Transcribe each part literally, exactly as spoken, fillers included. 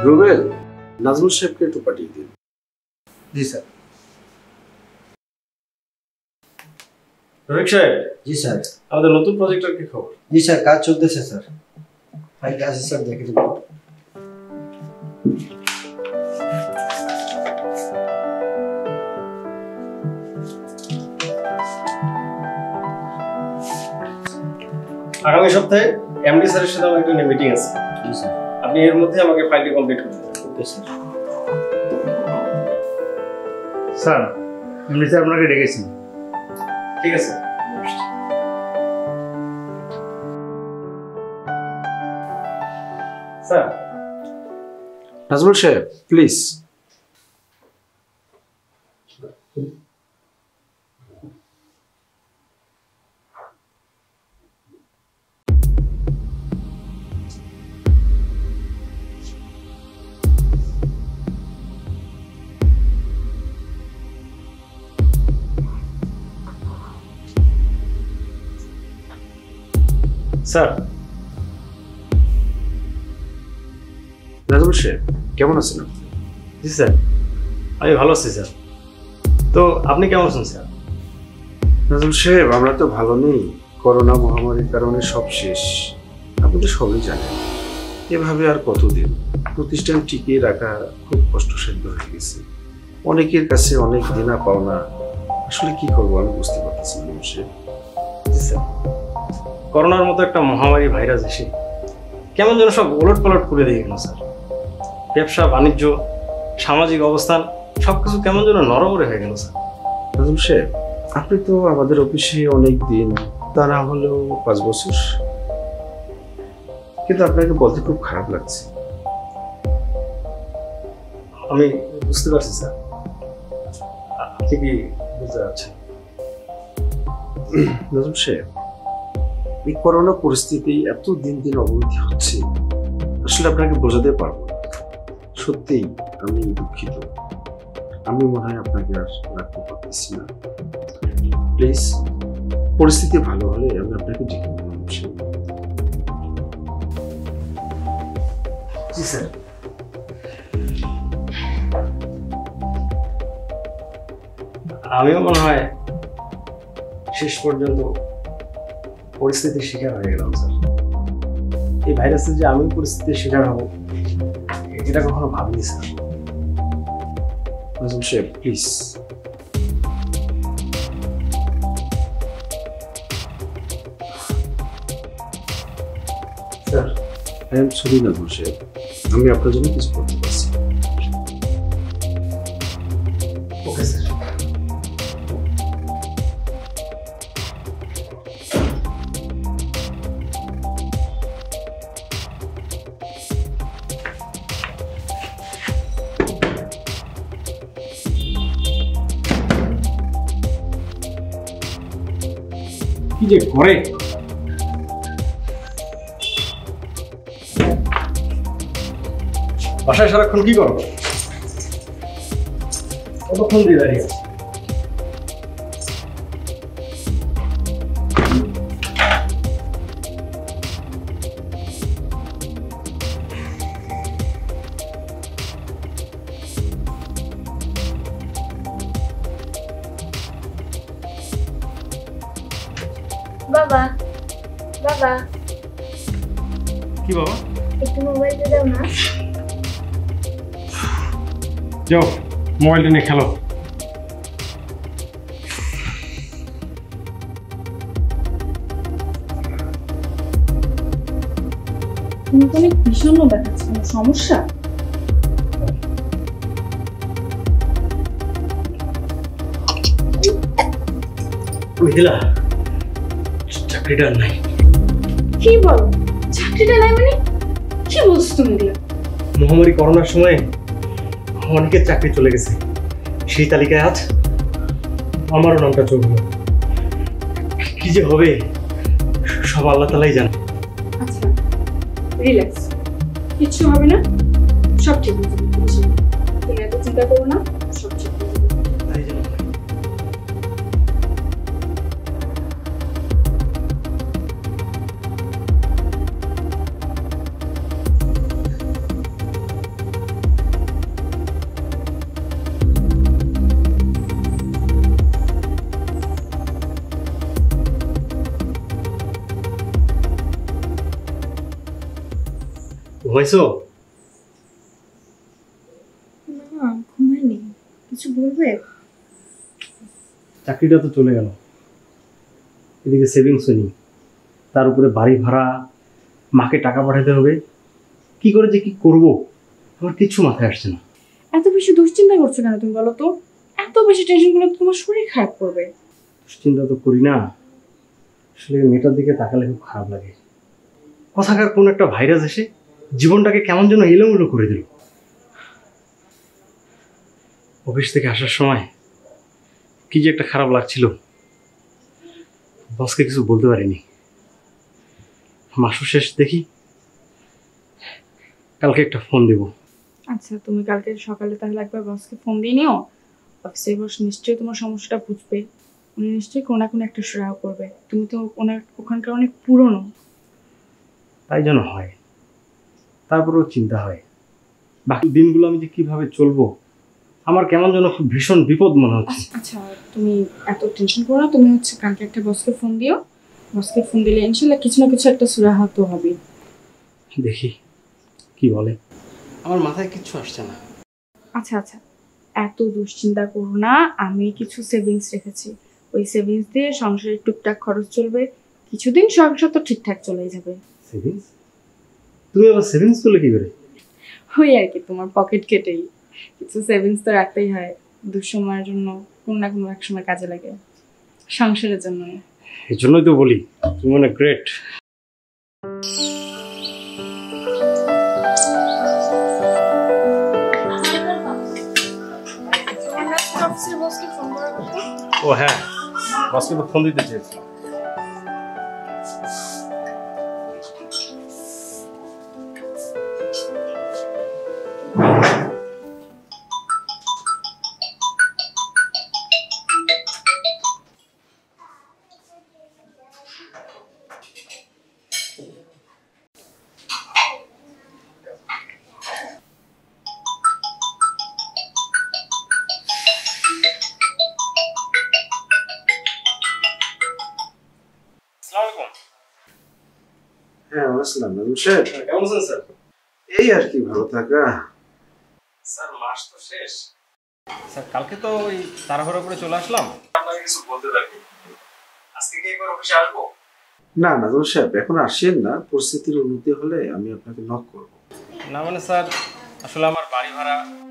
রুবেল, নাজমুল সাহেবকে একটু পাঠিয়ে দিন। জি স্যার। রফিক সাহেব। জি স্যার। আমাদের নতুন প্রজেক্টের কি খবর? জি স্যার, কাজ চলতেছে স্যার। ফাইলটা আছে স্যার, দেখে দেব। আগামী সপ্তাহে এমডি স্যারের সাথে আমার একটা মিটিং আছে। জি স্যার। আপনি এর মধ্যে আমাকে ফাইলটি কমপ্লিট করে দেবেন। Okay sir. স্যার, এমনি স্যার আপনাকে ডেকেছেন। ঠিক আছে। স্যার। নাজমুল সাহেব, প্লিজ। স্যার। নাজমুল সাহেব, কেমন আছেন আপনি? জি স্যার, আমি ভালো আছি স্যার। তো আপনি কেমন আছেন স্যার? নাজমুল সাহেব, আমরা তো ভালো নেই। করোনা মহামারীর কারণে সব শেষ। আপনি তো সবই জানেন। এভাবে আর কতদিন প্রতিষ্ঠান টিকিয়ে রাখা খুব কষ্টসাধ্য হয়ে গেছে। অনেকের কাছে অনেক দিনা পাওনা। আসলে কি করবো আমি বুঝতে পারতেছি না। জি স্যার, করোনার মতো একটা মহামারী ভাইরাস এসে কেমন যেন সব ওলট পালট করে দিয়ে গেল স্যার। ব্যবসা বাণিজ্য, সামাজিক অবস্থান সবকিছু কেমন যেন নরবরে হয়ে গেল স্যার। নাজমুল সাহেব, আপনি তো আমাদের অফিসে অনেক দিন, তা না হলেও পাঁচ বছর, কিন্তু আপনাকে বলতে খুব খারাপ লাগছে। আমি বুঝতে পারছি স্যার, আপনি কি বুঝতে পারছেন? নাজমুল সাহেব, এই করোনা পরিস্থিতি এত দিন দিন অবনতি হচ্ছে, আসলে আপনাকে বোঝাতে পারবো না। সত্যিই আমি দুঃখিত। আমি মনে হয় আপনাকে আর রাখতে পারতেছি না। প্লিজ, পরিস্থিতি ভালো হলে আমি আপনাকে ডেকে নেব। জি স্যার। আমিও মনে হয় শেষ পর্যন্ত পরিস্থিতির শিকার হয়ে গেলাম স্যার। এই ভাইরাসের যে আমি পরিস্থিতির শিকার হব এটা কখনো ভাবিনি স্যার। নাজমুল সাহেব, please. Sir, I am sorry Nazmul সাহেব, আমি আপনার জন্য কিছু করতে পারছি। Okay sir. কি যে করে বাসায় সারাক্ষণ কি করো? কতক্ষণ দিয়ে দাঁড়িয়ে আছে? বাবা, বাবা। কি বাবা? একটু মোবাইলটা দাও না। যাও, মোবাইলটা নিয়ে খেলো। তুমি তো অনেক বিষণ্ণ দেখাচ্ছ, কোনো সমস্যা? মিথিলা, চাকরিটা নাই। কি বলো? চাকরিটা নাই মানে কি বলছো তুমি? মহামারী করোনার সময় অনেকের চাকরি চলে গেছে, সেই তালিকায় আজ আমারও নামটা চলল। কি যে হবে সব আল্লাহ তাআলাই জানে। আচ্ছা, রিল্যাক্স, কিচ্ছু হবে না, সব ঠিক হয়ে যাবে। তুমি এত চিন্তা করো না, সব ঠিক হয়ে যাবে। তাই জানো। ঘুমাইছো? না ঘুমাইনি। কিছু বলবে? চাকরিটা তো চলে গেল, এদিকে সেভিংসও নেই, তার উপরে বাড়ি ভাড়া, মাকে টাকা পাঠাতে হবে, কি করে যে কি করব আমার কিছু মাথায় আসছে না। এত বেশি দুশ্চিন্তা করছো কেন তুমি বলো তো? এত বেশি টেনশন করলে তোমার শরীর খারাপ করবে। দুশ্চিন্তা তো করি না, আসলে মেয়েটার দিকে তাকালে খুব খারাপ লাগে। কথাকার কোন একটা ভাইরাস এসে জীবনটাকে কেমন যেন এলোমেলো করে দিল। অফিস থেকে আসার সময় কি যে একটা খারাপ লাগছিল, বসকে কিছু বলতে পারিনি। মাসও শেষ, দেখি কালকে একটা ফোন দেব। আচ্ছা তুমি কালকে সকালে তাহলে একবার বসকে ফোন দিয়ে নিও। অফিসের বস নিশ্চয়ই তোমার সমস্যাটা বুঝবে, উনি নিশ্চয়ই কোনো না কোনো একটা সুরাহ করবে। তুমি তো ওনার ওখানকার অনেক পুরনো। তাই যেন হয়, তারপরেও চিন্তা হয় বাকি দিনগুলো আমি যে কিভাবে চলবো, আমার কেমন যেন খুব ভীষণ বিপদ মনে হচ্ছে। আচ্ছা তুমি এত টেনশন করো না, তুমি হচ্ছে কালকে একটা বসকে ফোন দিও। বসকে ফোন দিলে ইনশাল্লাহ কিছু না কিছু একটা সুরাহা তো হবে। দেখি কি বলে, আমার মাথায় কিচ্ছু আসছে না। আচ্ছা আচ্ছা এত দুশ্চিন্তা করো না, আমি কিছু সেভিংস রেখেছি, ওই সেভিংস দিয়ে সংসারের টুকটাক খরচ চলবে, কিছুদিন সংসার তো ঠিকঠাক চলে যাবে। সেভিংস? তুমি আবার সেভিংস করলে কি করে? ওই আর কি, তোমার পকেট কেটেই কিছু সেভিংস তো রাখতেই হয়, দুঃসময়ের জন্য কোনো না কোনো এক সময় কাজে লাগে, সংসারের জন্য। এই জন্যই তো বলি তুমি মানে গ্রেট। ও হ্যাঁ, বসকে তো ফোন দিতে চেয়েছি। হ্যাঁ আসসালাম স্যার। কেমন আছেন স্যার? এই আর কি, ভালো থাকা। স্যার মাস তো শেষ স্যার, কালকে তো ওই তাড়াহুড়ো করে চলে আসলাম, আপনাকে কিছু বলতে পারি। আজকে কি একবার অফিসে আসবো? না না জোর সাহেব, এখন আসেন না, পরিস্থিতির উন্নতি হলে আমি আপনাকে নক করব। না মানে স্যার, আসলে আমার বাড়ি ভাড়া।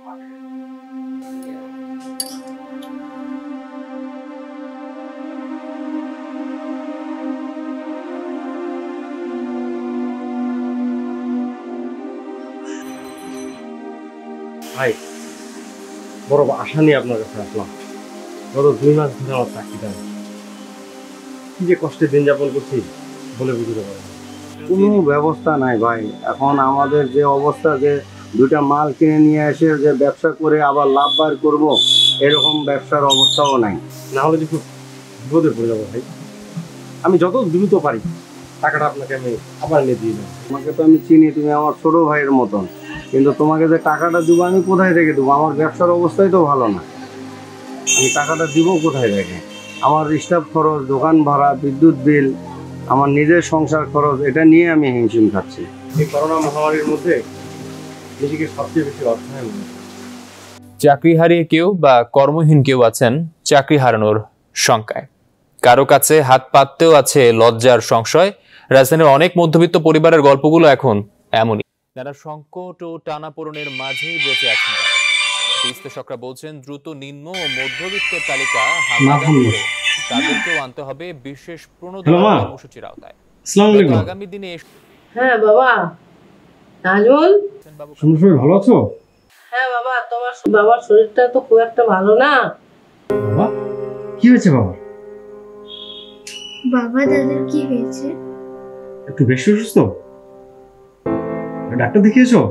ভাই বড় আশা নিয়ে আপনার কাছে আসলাম। গত দুই মাস ধরে আমার চাকরিটা নেই, কি যে কষ্টে দিন যাপন করছি বলে বুঝতে পারবো না। কোনো ব্যবস্থা নাই ভাই, এখন আমাদের যে অবস্থা, যে দুটা মাল কিনে নিয়ে এসে যে ব্যবসা করে আবার লাভ বার করবো, এরকম ব্যবসার অবস্থাও নাই। না হলে যে খুব বিপদে পড়ে যাবো ভাই। আমি যত দ্রুত পারি টাকাটা আপনাকে আমি আবার এনে দিয়ে দেবো। তোমাকে তো আমি চিনি, তুমি আমার ছোট ভাইয়ের মতন, কিন্তু তোমাকে যে টাকাটা দেবো আমি কোথায় থেকে দেবো? আমার ব্যবসার অবস্থাই তো ভালো না, আমি টাকাটা দিব কোথায় থেকে? আমার স্টাফ খরচ, দোকান ভাড়া, বিদ্যুৎ বিল, আমার নিজের সংসার খরচ, এটা নিয়ে আমি হিমশিম খাচ্ছি। এই করোনা মহামারীর মধ্যে নিজেকে সবচেয়ে বেশি অসহায় মনে হয়। চাকরি হারিয়ে কেউ বা কর্মহীন কেউ আছেন চাকরি হারানোর শঙ্কায়, কারো কাছে হাত পাততেও আছে লজ্জার সংশয়। রাজধানীর অনেক মধ্যবিত্ত পরিবারের গল্পগুলো এখন এমনই, যারা সংকট ও টানাপোড়েনের মাঝেই বেঁচে আছেন। বিশ্লেষকরা বলছেন দ্রুত নিম্ন ও মধ্যবিত্তের তালিকা হালনাগাদ করে তাদেরকেও আনতে হবে বিশেষ প্রণোদনা কর্মসূচির আওতায়। আগামী দিনে। হ্যাঁ বাবা নাজমুল, সবাই ভালো আছো? হ্যাঁ বাবা, তোমার বাবার শরীরটা তো খুব একটা ভালো না। বাবা কি হয়েছে? বাবা বাবা দাদার কি হয়েছে? একটু বেশি অসুস্থ, ডাক্তার দেখিয়েছো?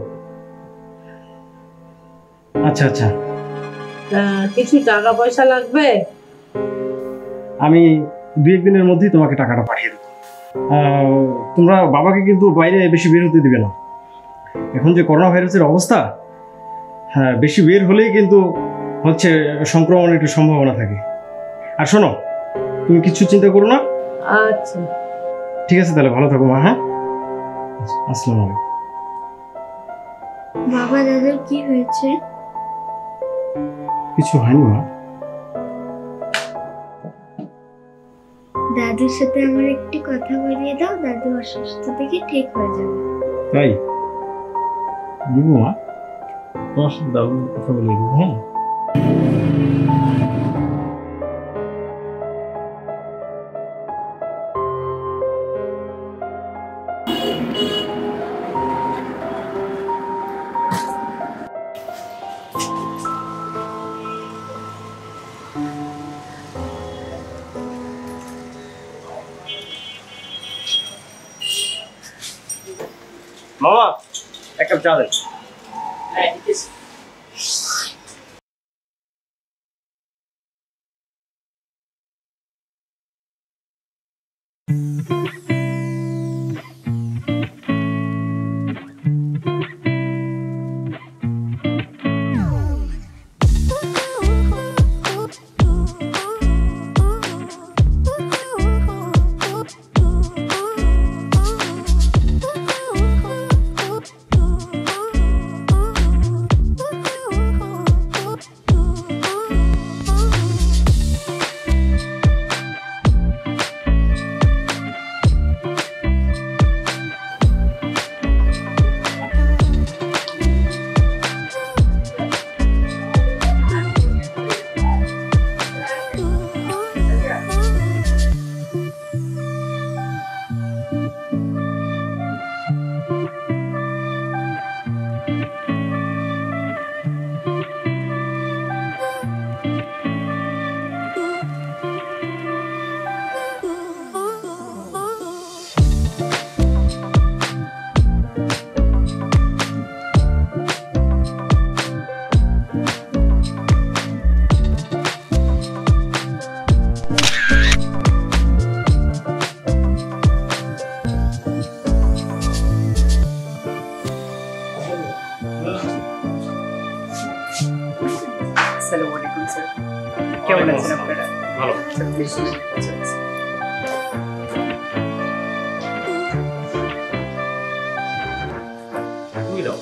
আচ্ছা আচ্ছা, কিছু টাকা পয়সা লাগবে? আমি দুই একদিনের মধ্যেই তোমাকে টাকাটা পাঠিয়ে দেবো। তোমরা বাবাকে কিন্তু বাইরে বেশি বের হতে দিবে না, এখন যে করোনা ভাইরাসের অবস্থা, হ্যাঁ বেশি বের হলেই কিন্তু হচ্ছে সংক্রমণের একটু সম্ভাবনা থাকে। আর শোনো, তুমি কিছু চিন্তা করো না। আচ্ছা ঠিক আছে, তাহলে ভালো থাকো মা। হ্যাঁ, আসসালামু আলাইকুম। বাবা দাদার কি হয়েছে? কিছু হয়নি মা। দাদুর সাথে আমার একটি কথা বলিয়ে দাও, দাদু অসুস্থ থেকে ঠিক হয়ে যাবে। তাই দিব মা, তোমার সাথে দাদুর কথা বলে দিব। হ্যাঁ মামা, এক কাপ চা দেন। আসসালামু আলাইকুম স্যার, কেমন আছেন আপনারা? ভালো। তুমি দাও।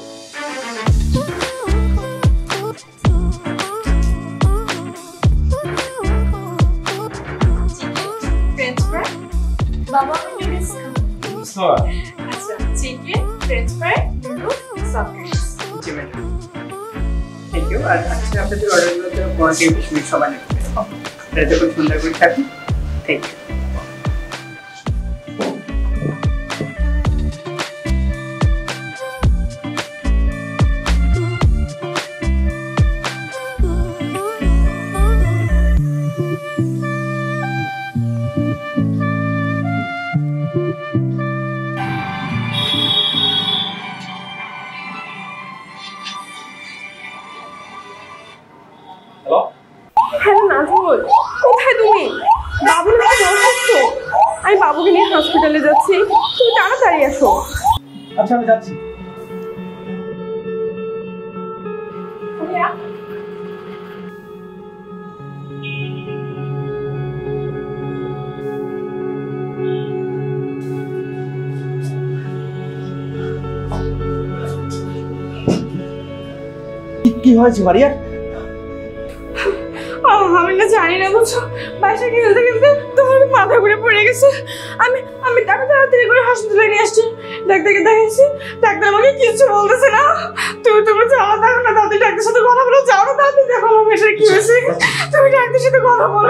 ফ্রেঞ্চ ফ্রাই বাবা নুডলস খাবো। আচ্ছা, chicken French fry noodles soft drinks. জি ম্যাডাম, থ্যাংক ইউ। আর আজকে আপনাদের অর্ডারগুলোতে পনেরো থেকে বিশ মিনিট সময় লাগবে। আপনারা যখন সুন্দর করে থাকুন। Thank you. হ্যালো নাজমুল, কোথায় তুমি? বাবু নাকি অসুস্থ। আমি বাবুকে নিয়ে হসপিটালে যাচ্ছি, তুমি তাড়াতাড়ি আসো। আচ্ছা আমি যাচ্ছি। কি হয়েছে মারিয়া? আমি না জানি না বুঝছো, বাসায় খেলতে খেলতে তোমার মাথা ঘুরে পড়ে গেছে। আমি আমি তাকে তাড়াতাড়ি করে হাসপাতালে নিয়ে আসছি, ডাক্তারকে দেখাচ্ছি। ডাক্তার আমাকে কিছু বলতেছে না। তুমি তুমি যাও, দেখো না দাদি ডাক্তারের সাথে কথা বলো। যাও না দাদি, দেখো আমার মেয়েটার কি হয়েছে। তুমি ডাক্তারের সাথে কথা বলো।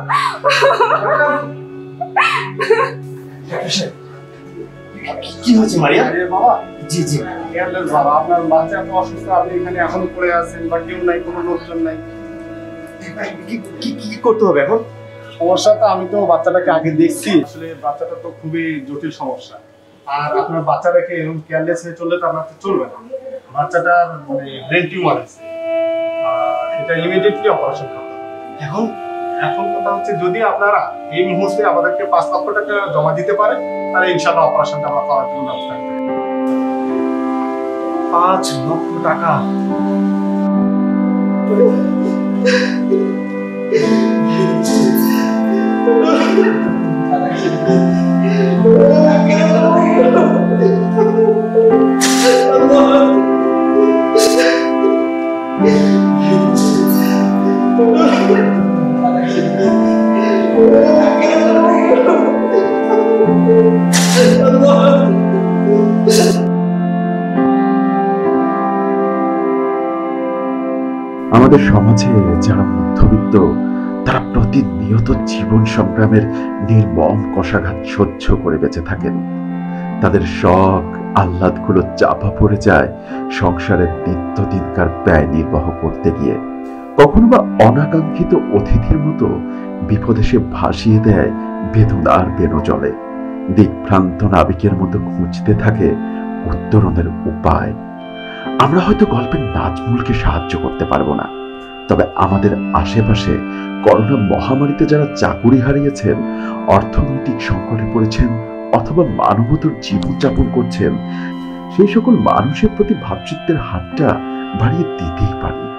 কি হয়েছে মারিয়া? বাবা, জি জি কেয়ারলেস বাবা, আপনার বাচ্চা এত অসুস্থ, আপনি এখানে এখনো পড়ে আছেন বা কেউ নাই, কোনো লোকজন নাই। কি- কি- কি করতে হবে এখন? সমস্যাটা আমি তো বাচ্চাটাকে আগে দেখছি, আসলে বাচ্চাটা তো খুবই জটিল সমস্যা। আর আপনার বাচ্চাটাকে এরকম কেয়ারলেস হয়ে চললে তো আপনার তো চলবে না। বাচ্চাটার ব্রেন টিউমার আছে, আর এটা ইমিডিয়েটলি অপারেশন করতে হবে। এখন এখন কথা হচ্ছে, যদি আপনারা এই মুহূর্তে আমাদেরকে পাঁচ লক্ষ টাকা জমা দিতে পারেন, তাহলে ইনশাআল্লাহ অপারেশনটা আমরা করার জন্য ব্যবস্থা করব। পাঁচ লক্ষ টাকা? আমাদের সমাজে যারা মধ্যবিত্ত তারা প্রতিনিয়ত জীবন সংগ্রামের নির্মম কষাঘাত সহ্য করে বেঁচে থাকেন। তাদের শখ আহ্লাদগুলো চাপা পড়ে যায় সংসারের নিত্যদিনকার ব্যয় নির্বাহ করতে গিয়ে। কখনো বা অনাকাঙ্ক্ষিত অতিথির মতো বিপদে সে ভাসিয়ে দেয় বেদনার বেনজলে। দিকভ্রান্ত নাবিকের মতো খুঁজতে থাকে উত্তরণের উপায়। আমরা হয়তো গল্পের নাজমুলকে সাহায্য করতে পারবো না, তবে আমাদের আশেপাশে করোনা মহামারীতে যারা চাকুরি হারিয়েছেন, অর্থনৈতিক সংকটে পড়েছেন অথবা মানবতার জীবনযাপন করছেন, সেই সকল মানুষের প্রতি ভ্রাতৃত্বের হাতটা বাড়িয়ে দিতেই পারি।